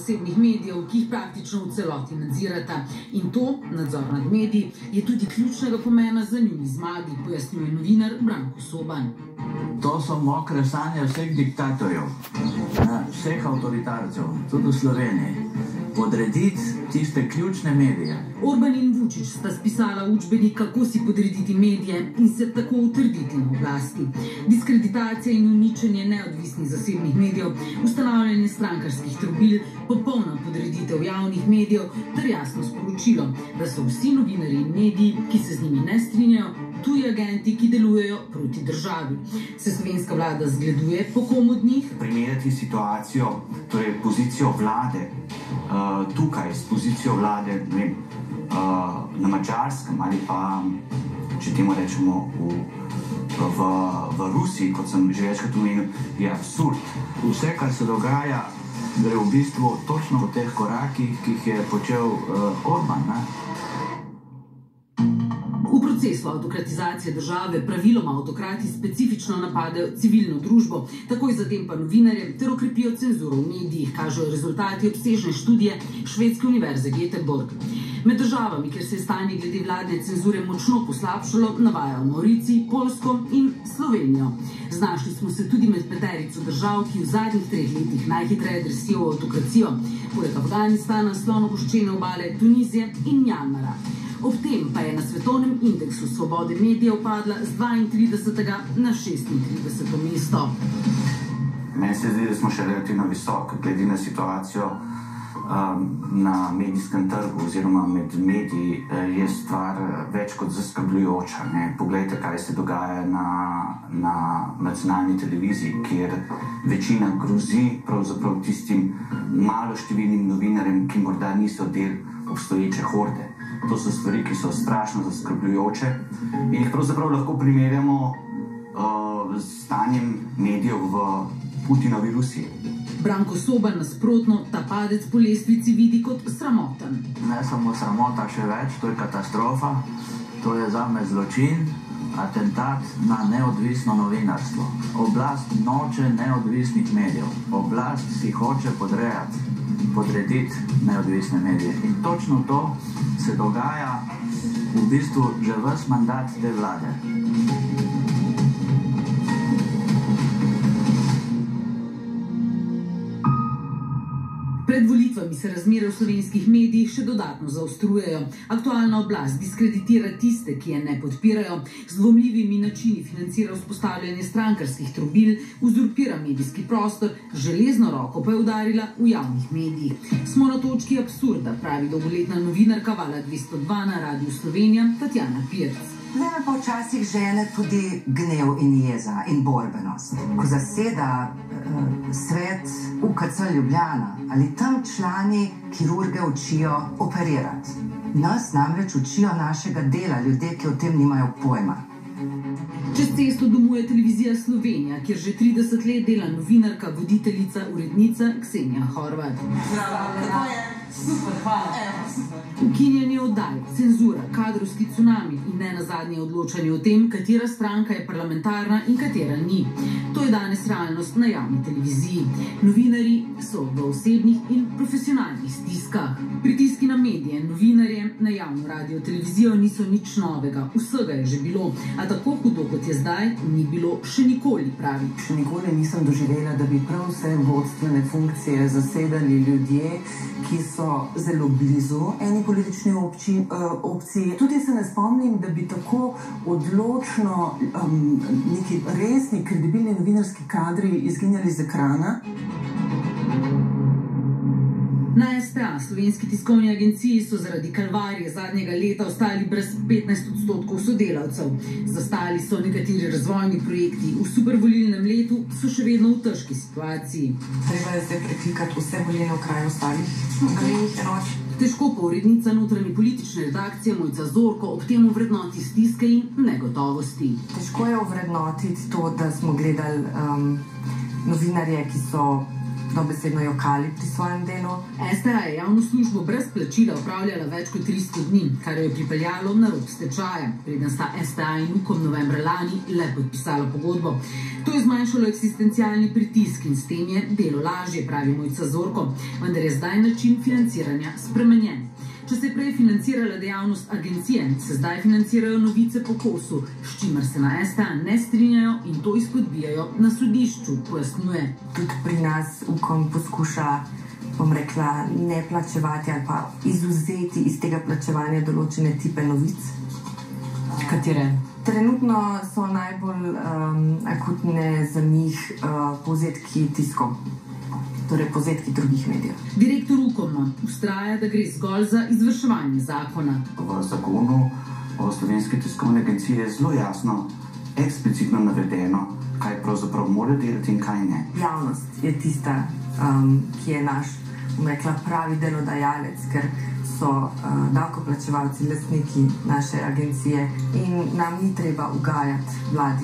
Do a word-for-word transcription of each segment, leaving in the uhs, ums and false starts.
zasebnih medijev, ki jih praktično v celoti nadzirata. In to, nadzor nad mediji, je tudi ključnega pomena za njuni zmagi, pojasnjuje novinar Branko Soban. To so mokre sanje vseh diktatorjev, vseh avtoritarcev, tudi v Sloveniji. Podrediti tiste ključne medije. Orban in Vučić sta spisala učbenik, kako si podrediti medije in se tako utrditi na oblasti. Diskreditacija in uničenje neodvisnih zasebnih medijev, ustanavljanje strankarskih trobil, popolna podreditev javnih medijev ter jasno sporočilo, da so vsi novinarji in mediji, ki se z njimi ne strinjajo, tuji agenti, ki delujejo proti državi. Se slovenska vlada zgleduje po kom od njih? Primerjati situacijo, torej pozicijo vlade, uh, tukaj s pozicijo vlade, ne vem, uh, na Madžarskem ali pa, če temu rečemo, v, v, v Rusiji, kot sem že večkrat omenil, je absurd. Vse, kar se dogaja, gre v bistvu točno v teh korakih, ki jih je počel uh, Orban, ne? V procesu avtokratizacije države praviloma avtokrati specifično napadajo civilno družbo, takoj zatem pa novinarje ter okrepijo cenzuro v medijih, kažejo rezultati obsežne študije Švedske univerze Göteborg. Med državami, kjer se je stanje glede vladne cenzure močno poslabšalo, navajajo Mauricij, Poljsko in Slovenijo. Znašli smo se tudi med peterico držav, ki v zadnjih treh letih najhitreje drsijo v avtokracijo, poleg Afganistana, Slonokoščene obale, Tunizije in Mjanmara. Ob tem pa je na svetovnem indeksu svobode medijev padla z dvaintridesetega na šestintrideseto mesto. Meni se zdi, da smo še relativno visok, glede na situacijo um, na medijskem trgu oziroma med mediji je stvar več kot zaskrbljujoča. Ne? Poglejte, kaj se dogaja na, na nacionalni televiziji, kjer večina grozi pravzaprav tistim maloštevilnim novinarjem, ki morda niso del obstoječe horde. To so stvari, ki so strašno zaskrbljujoče in jih pravzaprav lahko primerjamo uh, s stanjem medijev v Putinovi Rusiji. Branko Soban nasprotno ta padec po lestvici vidi kot sramoten. Ne samo sramota, še več, to je katastrofa, to je zame zločin, atentat na neodvisno novinarstvo. Oblast noče neodvisnih medijev, oblast si hoče podrejati, podrediti neodvisne medije. In točno to se dogaja v bistvu že ves mandat te vlade. Pred volitvami se razmere v slovenskih medijih še dodatno zaostrujejo. Aktualna oblast diskreditira tiste, ki je ne podpirajo, z dvomljivimi načini financira vzpostavljanje strankarskih trobil, uzurpira medijski prostor, železno roko pa je udarila v javnih medijih. Smo na točki absurda, pravi dolgoletna novinarka Vala dvesto dva na Radiu Slovenija Tatjana Pirc. Zdaj me pa včasih žene tudi gnev in jeza in borbenost. Ko zaseda uh, svet U K C Ljubljana, ali tam člani kirurge učijo operirati. Nas namreč učijo našega dela, ljudje, ki o tem nimajo pojma. Čez cesto domuje Televizija Slovenija, kjer že trideset let dela novinarka, voditeljica, urednica Ksenija Horvat. Zdravo, kako je? Super, hvala. Ukinjanje oddaj, cenzura, kadrovski cunami in ne nazadnje odločanje o tem, katera stranka je parlamentarna in katera ni. To je danes realnost na javni televiziji. Novinarji so v osebnih in profesionalnih stiskah. Pritiski na medije, novinarje, na javno radio televizijo niso nič novega. Vsega je že bilo, a tako hudo kot je zdaj, ni bilo še nikoli, pravi. Še nikoli nisem doživela, da bi prav vse vodstvene funkcije zasedali ljudje, ki so zelo blizu eni politični opci, uh, opciji. Tudi se ne spomnim, da bi tako odločno um, neki resni, kredibilni novinarski kadri izginjali z ekrana. Na S T A, Slovenski tiskovni agenciji, so zaradi kalvarije zadnjega leta ostali brez petnajst odstotkov sodelavcev. Zastali so nekateri razvojni projekti, v supervolilnem letu so še vedno v težki situaciji. Treba je zdaj preklikati vse volilne okraje ostalih volilnih enot. Težko pa urednica notranje politične redakcije Mojca Zorko ob tem ovrednoti stiske in negotovosti. Težko je ovrednotiti to, da smo gledali um, novinarje, ki so dobesedno jokali pri svojem delu. S T A je javno službo brez plačila opravljala več kot tristo dni, kar jo je pripeljalo na rob stečaja, preden sta S T A in Ukom novembra lani le podpisala pogodbo. To je zmanjšalo eksistencialni pritisk in s tem je delo lažje, pravi Mojca Zorko, vendar je zdaj način financiranja spremenjen. Če se je prej financirala dejavnost agencije, se zdaj financirajo novice po kosu, s čimer se na S T A ne strinjajo in to izpodbijajo na sodišču, pojasnjuje. Tudi pri nas Ukom poskuša, bom rekla, ne plačevati ali pa izvzeti iz tega plačevanja določene tipe novic. Katere? Trenutno so najbolj um, akutne za njih uh, povzetki tiskov. Torej povzetki drugih medijev. Direktor Ukoma vztraja, da gre zgolj za izvrševanje zakona. V zakonu o Slovenski tiskovni agenciji je zelo jasno, eksplicitno navedeno, kaj pravzaprav mora delati in kaj ne. Javnost je tista, um, ki je naš, bom rekla, pravi delodajalec, ker so uh, davkoplačevalci, lastniki naše agencije in nam ni treba ugajati vladi.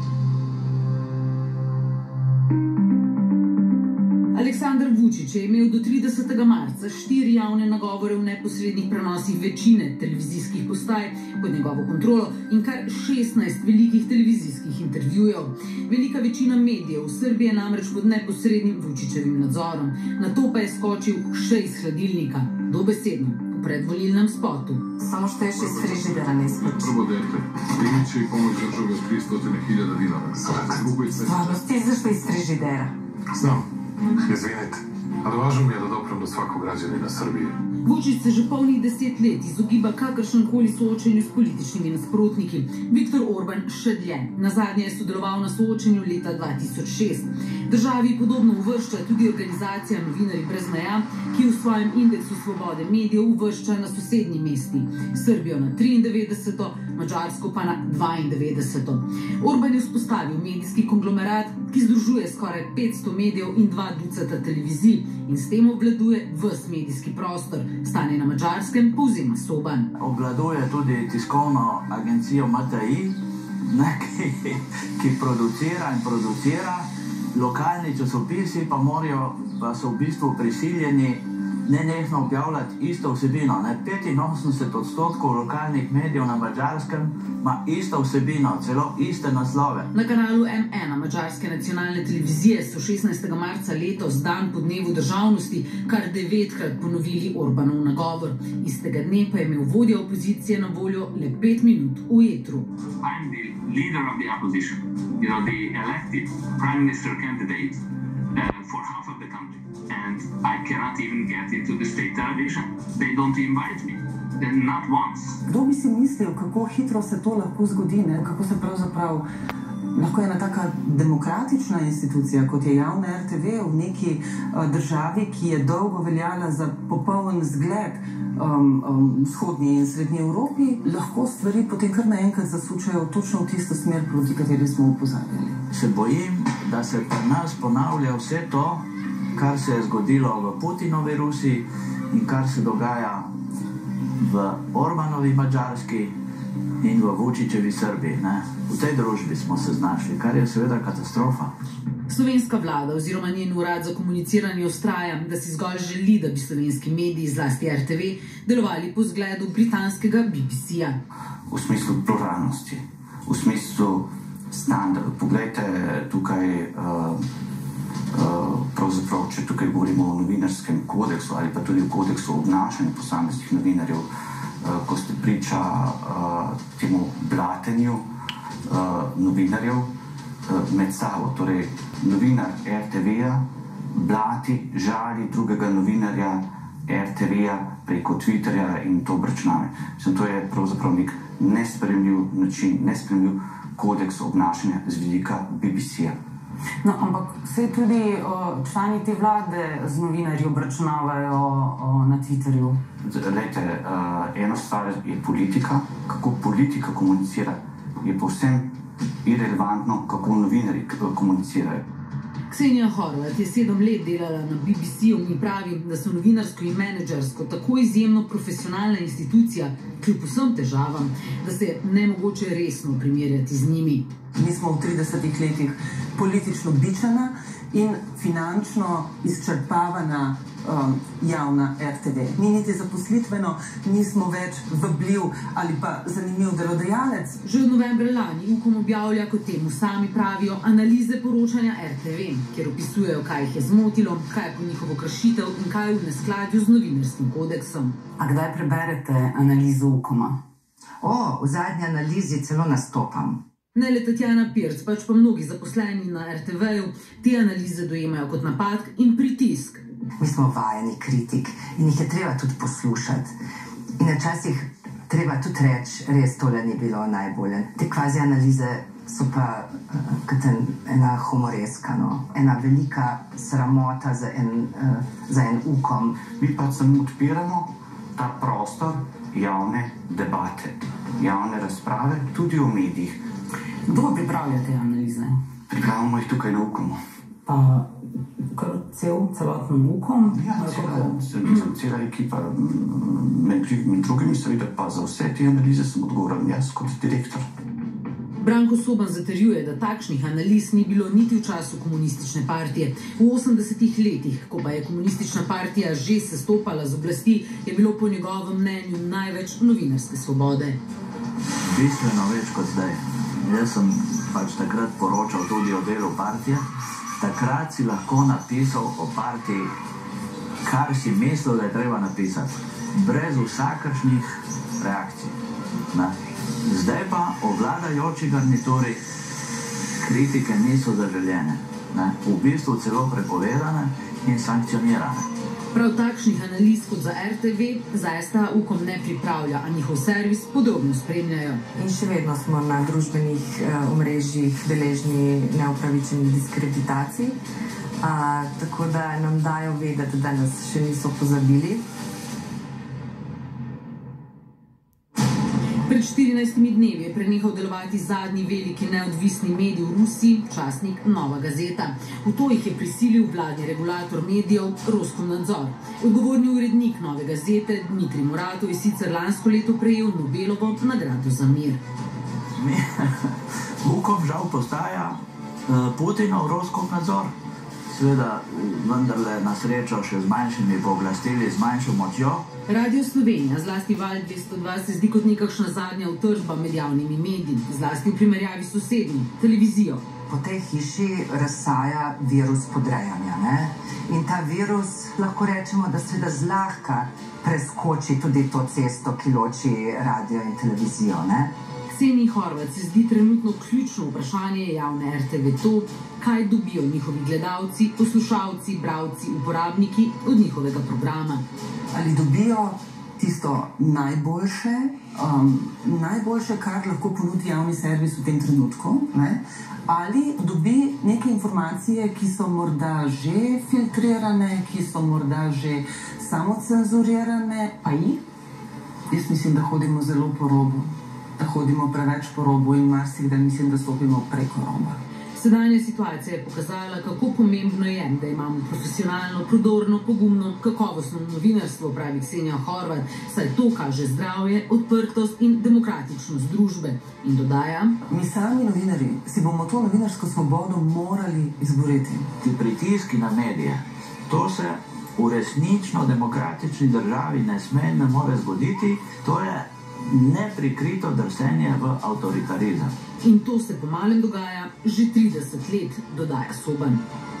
Aleksandar Vučić je imel do tridesetega marca štiri javne nagovore v neposrednih prenosih večine televizijskih postaj pod njegovo kontrolo in kar šestnajst velikih televizijskih intervjujev. Velika večina medijev v Srbiji je namreč pod neposrednim Vučićevim nadzorom. Na to pa je skočil še iz hladilnika, dobesedno, v predvolilnem spotu. Samo što je še iz frižidera ne skoči. Prvo dete, sljedeće i pomoć države od tristo hiljada dinara. Stvarno, ti zašto iz frižidera? Znam. Izvinite, ali važno mi je da doprem do svakog građanina Srbije. Vučić se že polnih deset let izogiba kakršenkoli soočenju s političnimi nasprotniki. Viktor Orban še dlje. Nazadnje je sodeloval na soočenju leta dva tisoč šest. Državi podobno uvršča tudi organizacija Novinarji brez meja, ki v svojem indeksu svobode medijev uvršča na sosednji mesti. Srbijo na triindevetdeseto, Madžarsko pa na dvaindevetdeseto. Orban je vzpostavil medijski konglomerat, ki združuje skoraj petsto medijev in dva ducata televizij in s tem obvladuje ves medijski prostor. Stanje na Madžarskem povzema Soban. Obvladuje tudi tiskovno agencijo M T I, ne, ki, ki producira in producira. Lokalni časopisi pa morajo, pa so v bistvu prisiljeni nenehno objavljati isto vsebino. Ne? petinosemdeset odstotkov lokalnih medijev na Madžarskem ima isto vsebino, celo iste naslove. Na kanalu M ena Madžarske nacionalne televizije so šestnajstega marca letos, dan po dnevu državnosti, kar devetkrat ponovili Orbanov nagovor. Istega dne pa je imel vodja opozicije na voljo le pet minut v etru. I'm the leader of the opposition, you know, the elected prime minister candidate uh, for half of the country. And I cannot even get into the state television. They don't invite me. Then not once. Kdo bi si mislil, kako hitro se to lahko zgodi, ne? Kako se pravzaprav lahko ena taka demokratična institucija, kot je javna R T V v neki uh, državi, ki je dolgo veljala za popoln zgled um, um, vzhodnji in srednji Evropi, lahko stvari potem kar naenkrat zasučajo točno v tisto smer, proti kateri smo opozarjali. Se bojim, da se pri nas ponavlja vse to, kar se je zgodilo v Putinovi Rusiji in kar se dogaja v Orbanovi Madžarski in v Vučićevi Srbiji. Ne? V tej družbi smo se znašli, kar je seveda katastrofa. Slovenska vlada oziroma njen urad za komuniciranje vztraja, da si zgolj želi, da bi slovenski mediji, zlasti R T V, delovali po zgledu britanskega B B C-ja. V smislu pluralnosti, v smislu standardov. Poglejte, tukaj uh, Uh, pravzaprav, če tukaj govorimo o novinarskem kodeksu ali pa tudi o kodeksu obnašanja posameznih novinarjev, uh, ko ste priča uh, temu blatenju uh, novinarjev uh, med sabo. Torej, novinar R T V-ja blati, žali drugega novinarja R T V-ja preko Twitterja in to obračunave. Mislim, to je pravzaprav nek nesprejemljiv način, nesprejemljiv kodeks obnašanja z vidika B B C-ja. No, ampak se tudi o, člani te vlade z novinarji obračunavajo o, na Twitterju. Lejte, uh, ena stvar je politika, kako politika komunicira, je povsem irelevantno, kako novinarji komunicirajo. Ksenija Horvat je sedem let delala na B B C-u in pravi, da so novinarsko in menedžersko tako izjemno profesionalna institucija, kljub vsem težavam, da se je nemogoče resno primerjati z njimi. Mi smo v tridesetih letih politično bičana in finančno izčrpavana um, javna R T V. Mi niti zaposlitveno nismo več vabljiv ali pa zanimiv delodajalec. Že od novembra lani Ukom objavlja, kot temu sami pravijo, analize poročanja R T V, kjer opisujejo, kaj jih je zmotilo, kaj je po njihovo kršitev in kaj je v neskladju z novinarskim kodeksom. A kdaj preberete analizo Ukoma? O, v zadnji analizi celo nastopam. Ne le Tatjana Pirc, pač pa mnogi zaposleni na R T V-ju te analize dojemajo kot napad in pritisk. Mi smo vajeni kritik in jih je treba tudi poslušati. In včasih treba tudi reči, res tole ni bilo najbolje. Te kvazi analize so pa uh, kot en, ena humoreska, no? Ena velika sramota za en, uh, za en Ukom. Mi pa samo odpiramo ta prostor javne debate, javne razprave, tudi v medijih. Kdo pripravlja te analize? Pripravljamo jih tukaj na Ukomu. Pa kar cel, celoten Ukom? Ja, cela, cela, cela ekipa. Med, med drugimi seveda pa za vse te analize sem odgovoren jaz kot direktor. Branko Soban zatrjuje, da takšnih analiz ni bilo niti v času komunistične partije. V osemdesetih letih, ko pa je komunistična partija že sestopala z oblasti, je bilo po njegovem mnenju največ novinarske svobode. Bistveno več kot zdaj. Jaz sem pač takrat poročal tudi o delu partije. Takrat si lahko napisal o partiji, kar si mislil, da je treba napisati. Brez vsakršnih reakcij. Ne? Zdaj pa o vladajoči garnituri kritike niso zaželjene. Ne? V bistvu celo prepovedane in sankcionirane. Prav takšnih analiz kot za R T V za S T A Ukom ne pripravlja, a njihov servis podrobno spremljajo. In še vedno smo na družbenih uh, omrežjih deležni neupravičenih diskreditacij, uh, tako da nam dajo vedeti, da nas še niso pozabili. Pred štirinajstimi dnevi je prenehal delovati zadnji veliki neodvisni medij v Rusiji, časnik Nova Gazeta. V to jih je prisilil vladni regulator medijev Roskomnadzor. Odgovorni urednik Nove Gazete Dmitrij Muratov je sicer lansko leto prejel Nobelovo nagrado za mir. Ukom žal postaja uh, Putinov Roskomnadzor. Seveda vendarle na srečo še z manjšimi pooblastili, z manjšo močjo. Radio Slovenija, zlasti Val dvesto dva, se zdi kot nekakšna zadnja utržba med javnimi mediji, zlasti v primerjavi s sosednjo televizijo. Po tej hiši razsaja virus podrejanja, ne? In ta virus, lahko rečemo, da seveda zlahka preskoči tudi to cesto, ki loči radio in televizijo, ne? Kseniji Horvat se zdi trenutno ključno vprašanje javne R T V to, kaj dobijo njihovi gledalci, poslušalci, bralci, uporabniki od njihovega programa. Ali dobijo tisto najboljše, um, najboljše, kar lahko ponudi javni servis v tem trenutku, ne? Ali dobi neke informacije, ki so morda že filtrirane, ki so morda že samocenzurirane, pa jih? Jaz mislim, da hodimo zelo po robu. Da hodimo preveč po robu in marsikdaj mislim, da stopimo preko roba. Sedanja situacija je pokazala, kako pomembno je, da imamo profesionalno, prodorno, pogumno, kakovostno novinarstvo, pravi Ksenija Horvat, saj to kaže zdravje, odprtost in demokratičnost družbe. In dodaja: Mi sami novinarji si bomo to novinarsko svobodo morali izboriti. Ti pritiski na medije, to se v resnično demokratični državi ne sme in ne more zgoditi, to je neprikrito drsenje v avtoritarizem. In to se po malem dogaja že trideset let, dodaja Soban.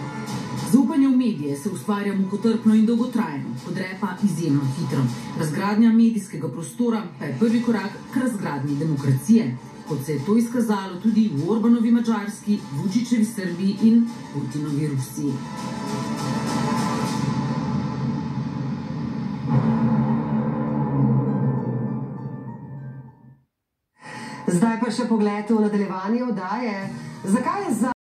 Zaupanje v medije se ustvarja mukotrpno in dolgotrajno, podre pa izjemno hitro. Razgradnja medijskega prostora pa je prvi korak k razgradnji demokracije, kot se je to izkazalo tudi v Orbanovi Madžarski, Vučićevi Srbiji in Putinovi Rusiji. Zdaj pa še pogled v nadaljevanje oddaje. Zakaj je za